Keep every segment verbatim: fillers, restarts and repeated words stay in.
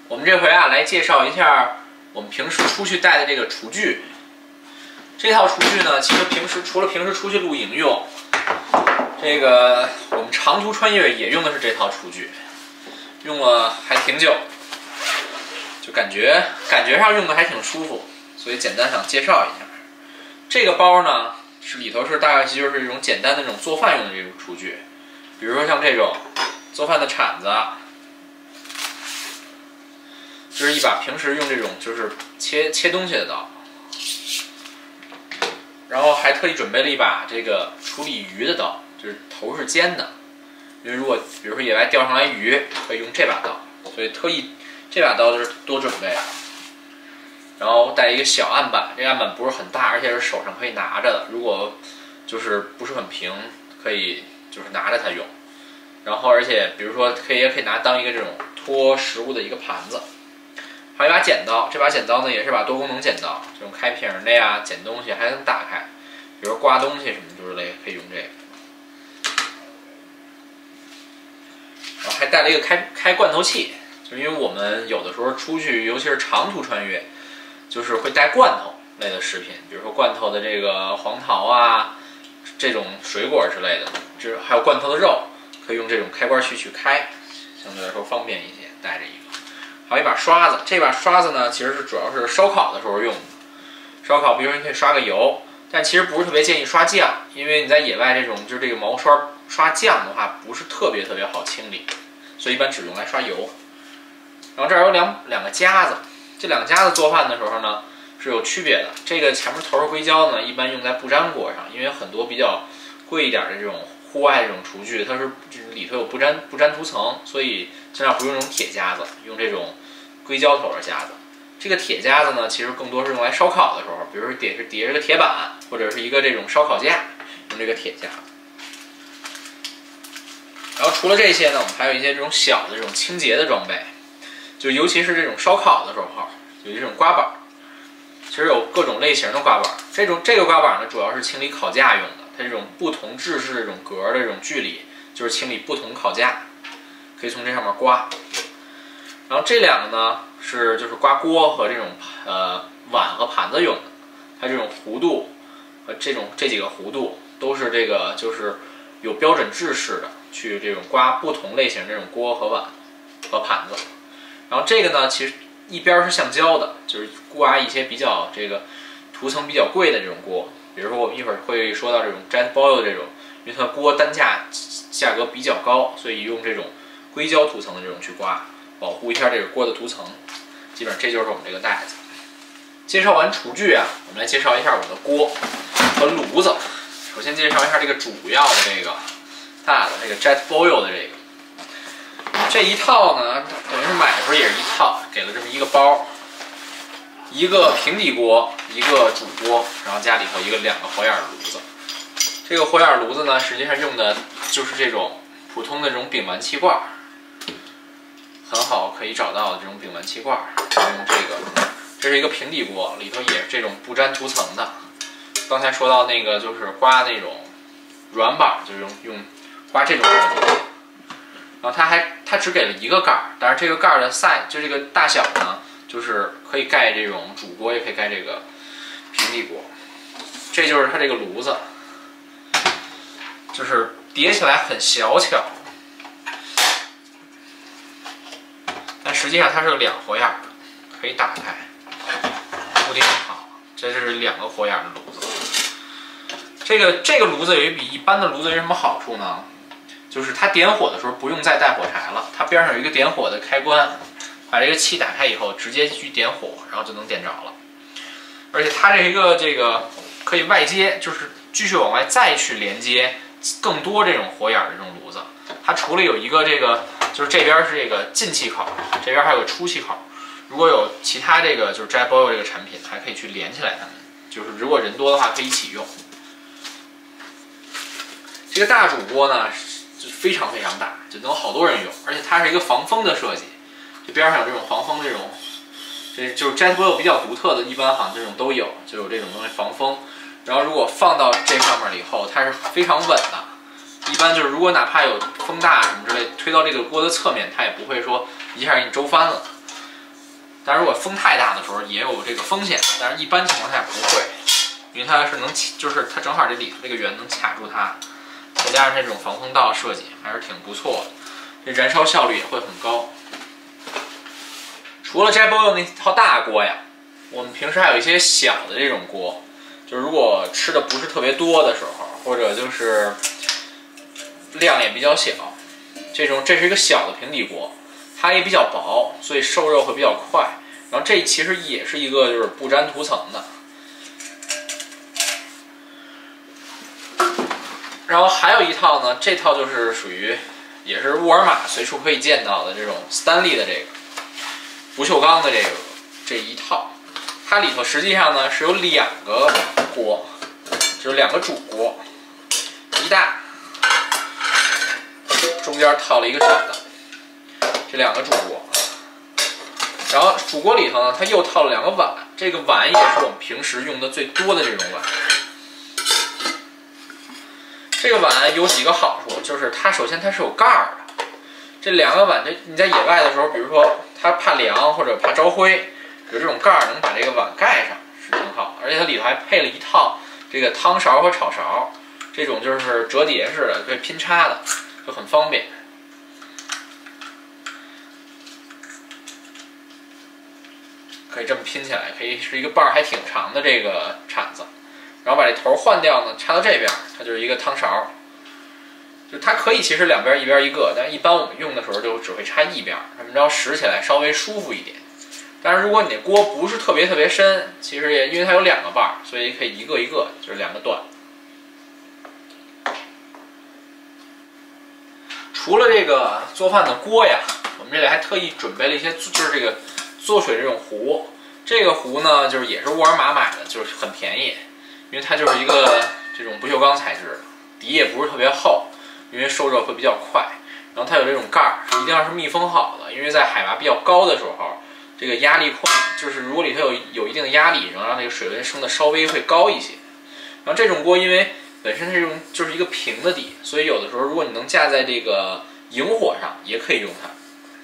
我们这回啊来介绍一下我们平时出去带的这个厨具。这套厨具呢，其实平时除了平时出去露营用，这个我们长途穿越也用的是这套厨具，用了还挺久，就感觉感觉上用的还挺舒服，所以简单想介绍一下。这个包呢是里头是大概就是这种简单的这种做饭用的这种厨具，比如说像这种做饭的铲子。这是一把平时用这种就是切切东西的刀，然后还特意准备了一把这个处理鱼的刀，就是头是尖的，因为如果比如说野外钓上来鱼，可以用这把刀，所以特意这把刀就是多准备。然后带一个小案板，这个案板不是很大，而且是手上可以拿着的，如果就是不是很平，可以就是拿着它用。然后而且比如说可以也可以拿当一个这种托食物的一个盘子。还有一把剪刀，这把剪刀呢也是把多功能剪刀，这种开瓶的呀，剪东西还能打开，比如刮东西什么之类可以用这个。然后还带了一个开开罐头器，就因为我们有的时候出去，尤其是长途穿越，就是会带罐头类的食品，比如说罐头的这个黄桃啊，这种水果之类的，这还有罐头的肉，可以用这种开罐器去开，相对来说方便一些，带着一个。还有一把刷子，这把刷子呢，其实是主要是烧烤的时候用的。烧烤，比如说你可以刷个油，但其实不是特别建议刷酱，因为你在野外这种就是这个毛刷刷酱的话，不是特别特别好清理，所以一般只用来刷油。然后这儿有两两个夹子，这两个夹子做饭的时候呢是有区别的。这个前面头是硅胶呢，一般用在不粘锅上，因为很多比较贵一点的这种户外这种厨具，它是里头有不粘不粘涂层，所以尽量不用这种铁夹子，用这种硅胶头的夹子。这个铁夹子呢，其实更多是用来烧烤的时候，比如说叠是叠着个铁板，或者是一个这种烧烤架，用这个铁夹子。然后除了这些呢，我们还有一些这种小的这种清洁的装备，就尤其是这种烧烤的时候，有这种刮板。其实有各种类型的刮板，这种这个刮板呢，主要是清理烤架用的。它这种不同制式这种格的这种距离，就是清理不同烤架，可以从这上面刮。然后这两个呢是就是刮锅和这种呃碗和盘子用的，它这种弧度和这种这几个弧度都是这个就是有标准制式的，去这种刮不同类型这种锅和碗和盘子。然后这个呢，其实一边是橡胶的，就是刮一些比较这个涂层比较贵的这种锅。比如说我们一会儿会说到这种 Jet Boil 这种，因为它锅单价价格比较高，所以用这种硅胶涂层的这种去刮，保护一下这个锅的涂层。基本上这就是我们这个袋子。介绍完厨具啊，我们来介绍一下我们的锅和炉子。首先介绍一下这个主要的这个大的这个 Jet Boil 的这个，这一套呢，等于是买的时候也是一套，给了这么一个包。一个平底锅，一个主锅，然后家里头一个两个火眼炉子。这个火眼炉子呢，实际上用的就是这种普通的这种丙烷气罐，很好可以找到的这种丙烷气罐。用这个，这是一个平底锅，里头也是这种不粘涂层的。刚才说到那个就是刮那种软板，就是用用刮这种锅。然后它还它只给了一个盖，但是这个盖的 size 就这个大小呢。就是可以盖这种主锅，也可以盖这个平底锅。这就是它这个炉子，就是叠起来很小巧，但实际上它是个两火眼的，可以打开，固定好。这是两个火眼的炉子。这个这个炉子有一比一般的炉子有什么好处呢？就是它点火的时候不用再带火柴了，它边上有一个点火的开关。把这个气打开以后，直接去点火，然后就能点着了。而且它这一个这个可以外接，就是继续往外再去连接更多这种火眼的这种炉子。它除了有一个这个，就是这边是这个进气口，这边还有个出气口。如果有其他这个就是 Jet Boil 这个产品，还可以去连起来它们。就是如果人多的话，可以一起用。这个大主锅呢，就非常非常大，就能好多人用，而且它是一个防风的设计。这边上有这种防风这种，这就是 Jet Boil 比较独特的，一般好像这种都有，就有这种东西防风。然后如果放到这上面了以后，它是非常稳的。一般就是如果哪怕有风大什么之类，推到这个锅的侧面，它也不会说一下给你周翻了。 但是如果风太大的时候也有这个风险，但是一般情况下不会，因为它是能就是它正好这里头这个圆能卡住它，再加上这种防风道设计还是挺不错的，这燃烧效率也会很高。除了 Jetboil 那套大锅呀，我们平时还有一些小的这种锅，就是如果吃的不是特别多的时候，或者就是量也比较小，这种这是一个小的平底锅，它也比较薄，所以受热会比较快。然后这其实也是一个就是不粘涂层的。然后还有一套呢，这套就是属于也是沃尔玛随处可以见到的这种斯丹利的这个不锈钢的这个这一套，它里头实际上呢是有两个锅，就是两个主锅，一大，中间套了一个小的，这两个主锅。然后主锅里头呢，它又套了两个碗，这个碗也是我们平时用的最多的这种碗。这个碗有几个好处，就是它首先它是有盖儿的。这两个碗，这你在野外的时候，比如说它怕凉或者怕招灰，有这种盖儿能把这个碗盖上是挺好。而且它里头还配了一套这个汤勺和炒勺，这种就是折叠式的，可以拼插的，就很方便。可以这么拼起来，可以是一个把儿还挺长的这个铲子，然后把这头换掉呢，插到这边，它就是一个汤勺。就它可以其实两边一边一个，但是一般我们用的时候就只会插一边，这么着拾起来稍微舒服一点。但是如果你的锅不是特别特别深，其实也因为它有两个把儿，所以可以一个一个，就是两个段。除了这个做饭的锅呀，我们这里还特意准备了一些，就是这个做水这种壶。这个壶呢，就是也是沃尔玛买的，就是很便宜，因为它就是一个这种不锈钢材质的，底也不是特别厚，因为受热会比较快。然后它有这种盖儿，一定要是密封好的，因为在海拔比较高的时候，这个压力控就是如果里头有有一定的压力，能让这个水温升的稍微会高一些。然后这种锅因为本身这种就是一个平的底，所以有的时候如果你能架在这个萤火上，也可以用它。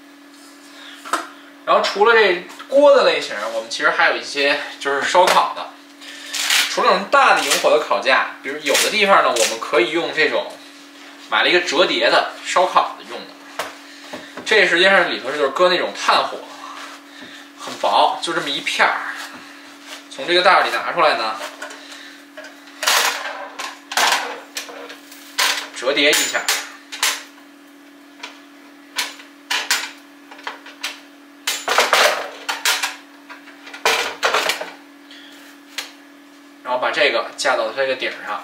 然后除了这锅的类型，我们其实还有一些就是烧烤的。除了这种大的萤火的烤架，比如有的地方呢，我们可以用这种买了一个折叠的烧烤的用的。这实际上里头就是搁那种炭火，很薄，就这么一片儿。从这个袋里拿出来呢，折叠一下。然后把这个架到它这个顶上，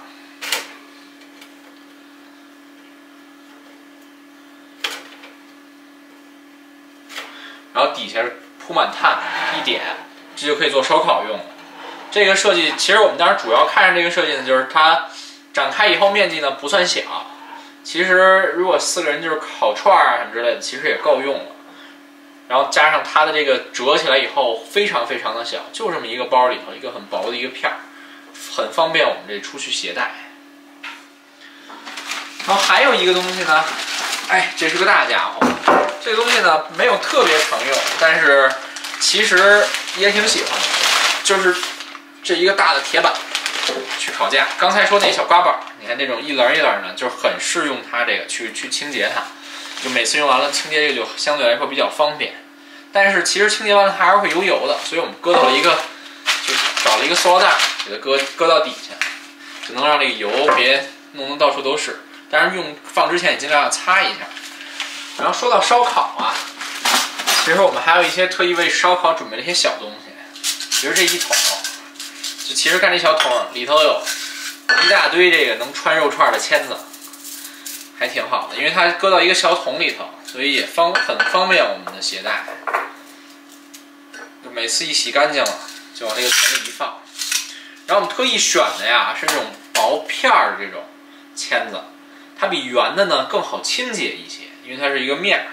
然后底下铺满炭一点，这就可以做烧烤用了。这个设计其实我们当时主要看上这个设计呢，就是它展开以后面积呢不算小，其实如果四个人就是烤串啊什么之类的，其实也够用了。然后加上它的这个折起来以后非常非常的小，就这么一个包里头一个很薄的一个片儿。很方便我们这出去携带。然后还有一个东西呢，哎，这是个大家伙。这个东西呢没有特别常用，但是其实也挺喜欢的，就是这一个大的铁板去烤架。刚才说那小刮板，你看那种一棱一棱的，就是很适用它这个去去清洁它。就每次用完了清洁这个就相对来说比较方便。但是其实清洁完了它还是会油油的，所以我们搁到了一个，就找了一个塑料袋。给它搁搁到底下，只能让这个油别弄得到处都是。当然用放之前也尽量要擦一下。然后说到烧烤啊，其实我们还有一些特意为烧烤准备了一些小东西，比如这一桶，就其实看这小桶里头有一大堆这个能穿肉串的签子，还挺好的，因为它搁到一个小桶里头，所以也方很方便我们的携带。就每次一洗干净了，就往这个桶里一放。然后我们特意选的呀是这种薄片儿的这种签子，它比圆的呢更好清洁一些，因为它是一个面儿。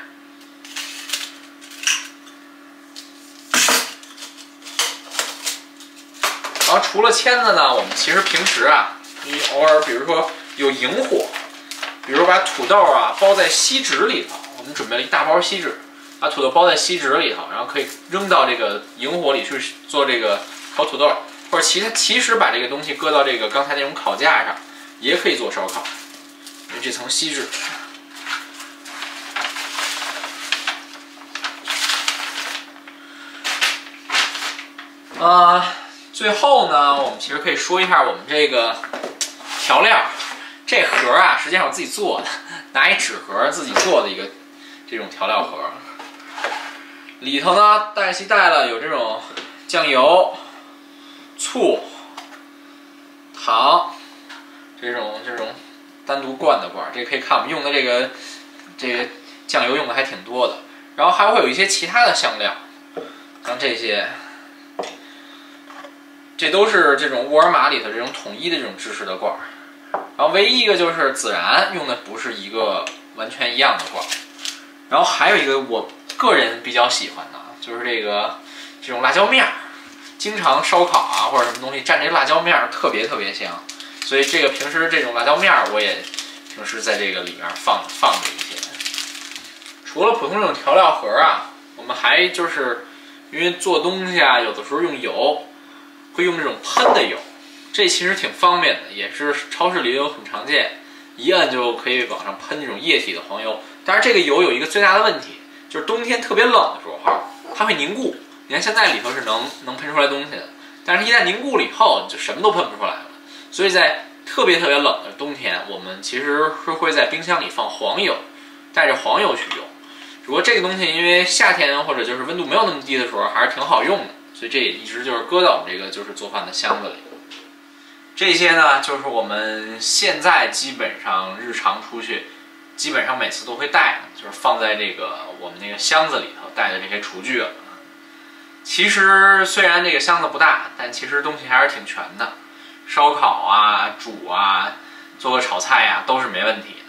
然后除了签子呢，我们其实平时啊，你偶尔比如说有萤火，比如把土豆啊包在锡纸里头，我们准备了一大包锡纸， 把土豆包在锡纸里头，然后可以扔到这个萤火里去做这个烤土豆，或者其他其实把这个东西搁到这个刚才那种烤架上，也可以做烧烤，因为这层锡纸。呃，最后呢，我们其实可以说一下我们这个调料。这盒啊，实际上我自己做的，拿一纸盒自己做的一个这种调料盒。里头呢，带其带了有这种酱油、醋、糖，这种这种单独灌的罐，这可以看我们用的这个这个酱油用的还挺多的。然后还会有一些其他的香料，像这些。这都是这种沃尔玛里头这种统一的这种制式的罐儿，然后唯一一个就是孜然用的不是一个完全一样的罐儿，然后还有一个我个人比较喜欢的就是这个这种辣椒面儿，经常烧烤啊或者什么东西蘸这辣椒面儿特别特别香，所以这个平时这种辣椒面儿我也平时在这个里面放放着一些。除了普通这种调料盒啊，我们还就是因为做东西啊，有的时候用油。会用这种喷的油，这其实挺方便的，也是超市里有很常见，一按就可以往上喷那种液体的黄油。但是这个油有一个最大的问题，就是冬天特别冷的时候，它会凝固。你看现在里头是能能喷出来东西的，但是一旦凝固了以后，就什么都喷不出来了。所以在特别特别冷的冬天，我们其实是会在冰箱里放黄油，带着黄油去用。只不过这个东西因为夏天或者就是温度没有那么低的时候，还是挺好用的。所以这也一直就是搁到我们这个就是做饭的箱子里。这些呢，就是我们现在基本上日常出去，基本上每次都会带的，就是放在这个我们那个箱子里头带的这些厨具了。其实虽然这个箱子不大，但其实东西还是挺全的，烧烤啊、煮啊、做个炒菜呀、啊、都是没问题的。